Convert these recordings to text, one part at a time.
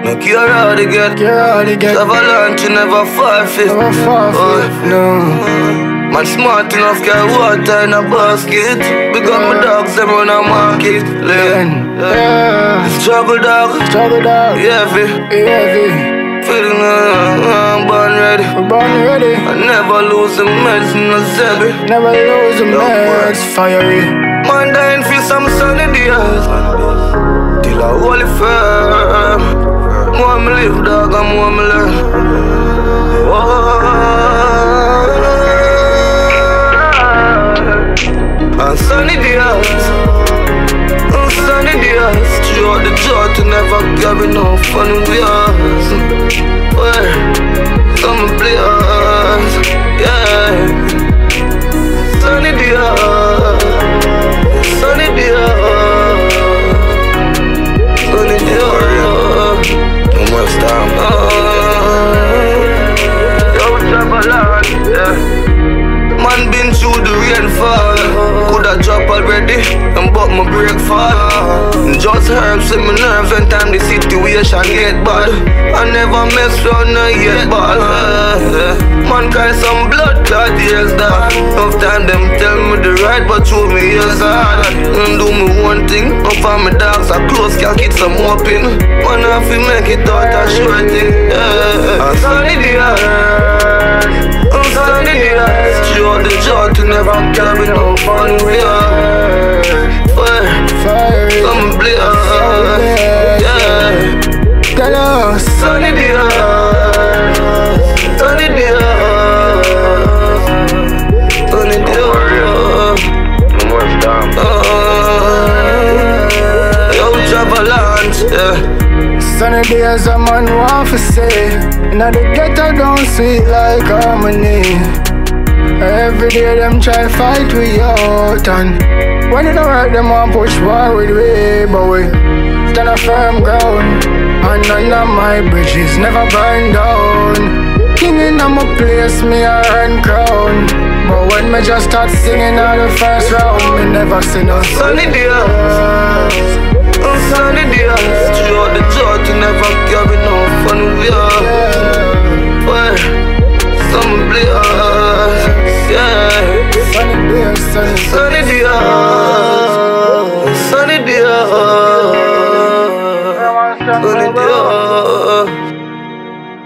Make you already get. Avalanche, you never forfeit. No. Man smart enough, carry water in a basket. Big up my dogs, them run a market. Struggle dog. Yeah, feeling born ready. I never lose the meds in the Zebby. Fiery. Man dying for some sunny days. Till I hold it firm. More me live, dog, and more me learn. And sunny days. Throughout the joy to never carry no fun with us. Well, some players, yeah. Sunny days. No more time. Yo, Traveland, yeah. Man been through the rainfall. Coulda drop already, but my break fall. Just herbs in my nerve when time the situation get bad. I never mess around no yet ball. Man cry some blood clot years that. Enough time them tell me the right, but through me years hard. And do me one thing, up on my dogs are close, can't get some open. Man have to make it out a sure thing. And sunny days. Throughout the joy to never carry no fun with us. Some players, yeah. Sunny days. No more time. Yo, Traveland, yeah. Sunny days a man want to say. Now the ghetto don't sweet like harmony. Every day them try fight we out, and when it don't work them want push war with we. But we stand a firm ground, and none of my bridges never burn down. King in my place, me a earn crown. But when me just start singing on the first round, me never see no sunny days. Sunny days. Throughout the joy to never carry no fun with us. Well, some players, yeah. Sunny days. Sunny days.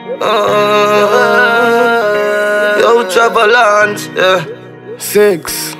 Yo, Traveland, yeah. 6